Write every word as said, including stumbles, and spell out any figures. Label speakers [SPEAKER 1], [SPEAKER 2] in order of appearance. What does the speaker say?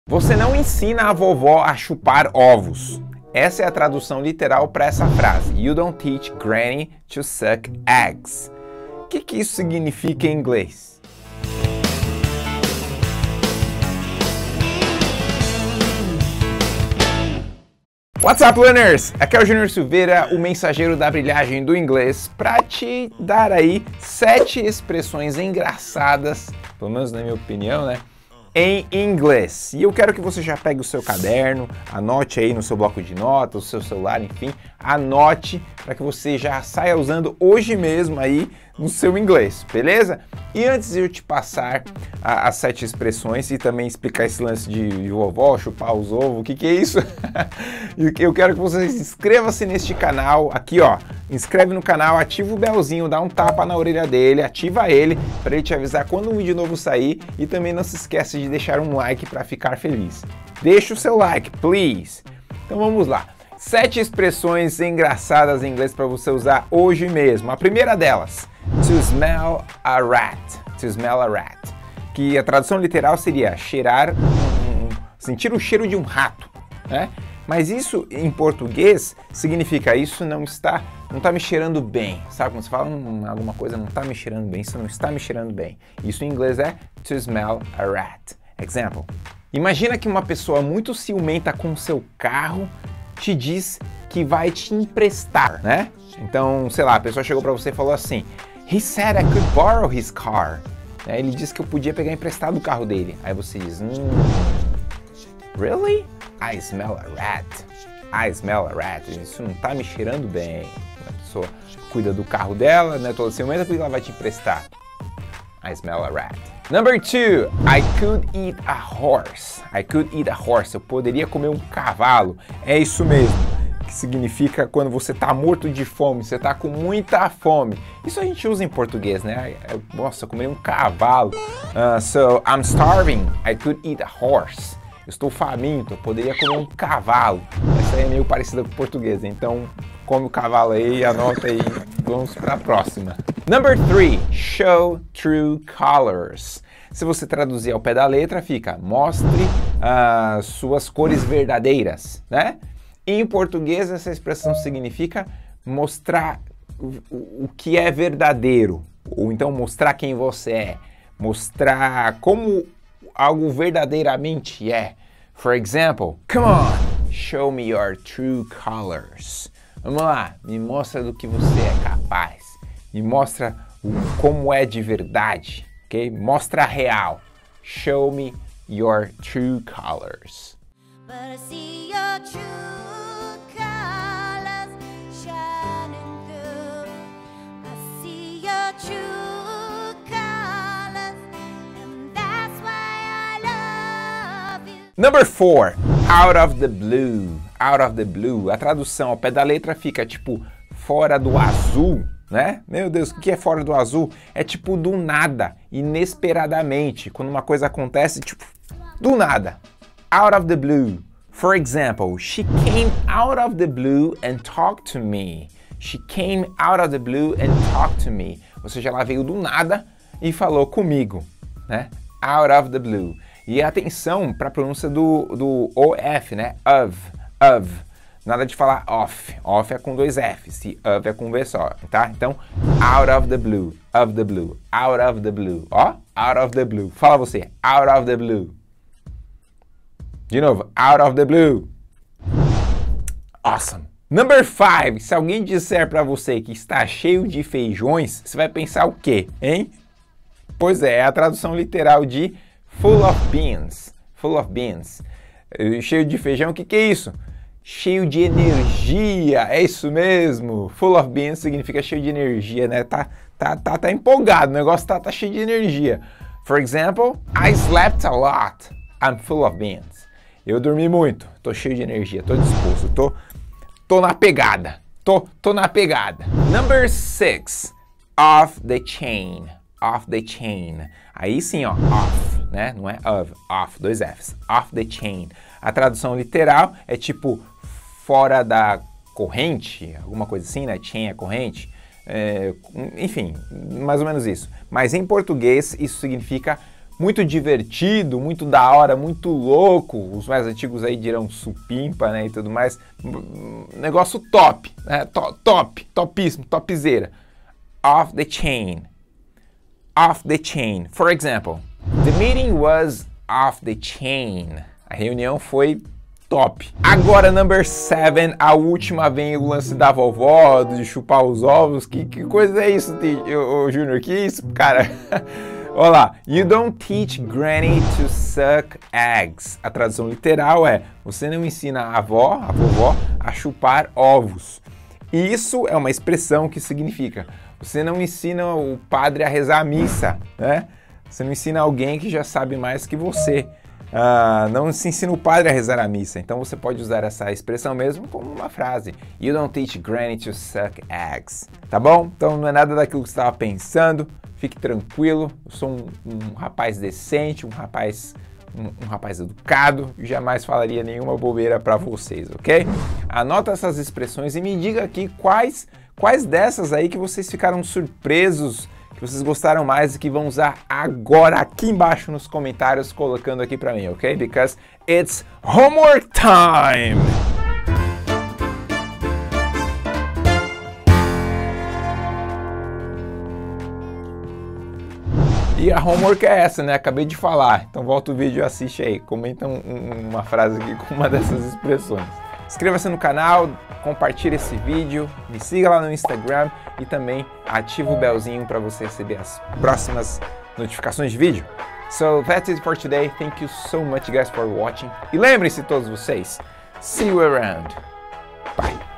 [SPEAKER 1] Você não ensina a vovó a chupar ovos. Essa é a tradução literal para essa frase. You don't teach Granny to suck eggs. O que, que isso significa em inglês? What's up, learners? Aqui é o Júnior Silveira, o mensageiro da brilhagem do inglês, para te dar aí sete expressões engraçadas, pelo menos na minha opinião, né? Em inglês. E eu quero que você já pegue o seu caderno, anote aí no seu bloco de notas, o seu celular, enfim, anote para que você já saia usando hoje mesmo aí no seu inglês, beleza? E antes de eu te passar a, as sete expressões e também explicar esse lance de, de vovó, chupar os ovos, o que que é isso? Eu quero que você inscreva-se neste canal, aqui ó, inscreve no canal, ativa o belzinho, dá um tapa na orelha dele, ativa ele para ele te avisar quando um vídeo novo sair e também não se esqueça de deixar um like para ficar feliz. Deixa o seu like, please! Então vamos lá. Sete expressões engraçadas em inglês para você usar hoje mesmo. A primeira delas, to smell a rat. To smell a rat. Que a tradução literal seria cheirar, um, sentir o cheiro de um rato, né? Mas isso em português significa isso não está, não está me cheirando bem. Sabe quando você fala hum, alguma coisa não está me cheirando bem, isso não está me cheirando bem. Isso em inglês é to smell a rat. Example. Imagina que uma pessoa muito ciumenta com o seu carro te diz que vai te emprestar, né? Então, sei lá, a pessoa chegou pra você e falou assim: He said I could borrow his car. Ele disse que eu podia pegar emprestado o carro dele. Aí você diz, hum, Really? I smell a rat. I smell a rat. Isso não tá me cheirando bem. A pessoa cuida do carro dela, né? Toda ciumenta, porque ela vai te emprestar. I smell a rat. Number two, I could eat a horse. I could eat a horse. Eu poderia comer um cavalo. É isso mesmo. Que significa quando você tá morto de fome, você tá com muita fome. Isso a gente usa em português, né? Nossa, comer um cavalo. Uh, so, I'm starving. I could eat a horse. Eu estou faminto, eu poderia comer um cavalo. Essa aí é meio parecida com o português, então come o cavalo aí, anota aí, vamos para a próxima. Number three, show true colors. Se você traduzir ao pé da letra, fica mostre uh, suas cores verdadeiras, né? Em português, essa expressão significa mostrar o, o que é verdadeiro, ou então mostrar quem você é, mostrar como algo verdadeiramente é. For example, come on, show me your true colors. Vamos lá, me mostra do que você é capaz. Me mostra o, como é de verdade, ok? Mostra a real. Show me your true colors. But I see your true colors shining through. I see your true colors, and that's why I love you. Number four, out of the blue. Out of the blue. A tradução ao pé da letra fica tipo fora do azul, né? Meu Deus, o que é fora do azul? É tipo do nada, inesperadamente. Quando uma coisa acontece, tipo, do nada. Out of the blue. For example, she came out of the blue and talked to me. She came out of the blue and talked to me. Ou seja, ela veio do nada e falou comigo, né? Out of the blue. E atenção para a pronúncia do, do O F, né? Of, of. Nada de falar off. Off é com dois Fs e of é com um V só, tá? Então, out of the blue, of the blue, out of the blue. Ó, out of the blue. Fala você, out of the blue. De novo, out of the blue. Awesome. Number five. Se alguém disser para você que está cheio de feijões, você vai pensar o quê, hein? Pois é, é a tradução literal de full of beans. Full of beans. Cheio de feijão, o que que é isso? Cheio de energia, é isso mesmo. Full of beans significa cheio de energia, né? Tá, tá, tá, tá empolgado, o negócio tá, tá cheio de energia. For example, I slept a lot. I'm full of beans. Eu dormi muito, tô cheio de energia, tô disposto, tô, tô na pegada, tô, tô na pegada. Number six, off the chain, off the chain. Aí sim, ó, off, né? Não é of, off, dois Fs, off the chain. A tradução literal é tipo fora da corrente, alguma coisa assim, né? Chain é corrente. É, enfim, mais ou menos isso. Mas em português isso significa muito divertido, muito da hora, muito louco. Os mais antigos aí dirão supimpa, né, e tudo mais. Negócio top, né? Top, top, topíssimo, topzera. Off the chain. Off the chain. For example, the meeting was off the chain. A reunião foi top. Agora, number seven, a última vem o lance da vovó, de chupar os ovos. Que, que coisa é isso, ô Júnior? Que isso, cara? Olha lá. You don't teach granny to suck eggs. A tradução literal é: você não ensina a avó, a vovó, a chupar ovos. E isso é uma expressão que significa: você não ensina o padre a rezar a missa, né? Você não ensina alguém que já sabe mais que você. Uh, não se ensina o padre a rezar a missa. Então você pode usar essa expressão mesmo como uma frase. You don't teach granny to suck eggs. Tá bom? Então não é nada daquilo que você estava pensando. Fique tranquilo. Eu sou um, um rapaz decente, um rapaz, um, um rapaz educado. E jamais falaria nenhuma bobeira para vocês, ok? Anota essas expressões e me diga aqui quais, quais dessas aí que vocês ficaram surpresos, que vocês gostaram mais e que vão usar agora aqui embaixo nos comentários, colocando aqui pra mim, ok? Because it's homework time! E a homework é essa, né? Acabei de falar. Então volta o vídeo e assiste aí. Comenta um, um, uma frase aqui com uma dessas expressões. Inscreva-se no canal, compartilhe esse vídeo, me siga lá no Instagram e também ativa o belzinho para você receber as próximas notificações de vídeo. So that's it for today. Thank you so much guys for watching. E lembrem-se todos vocês, see you around. Bye.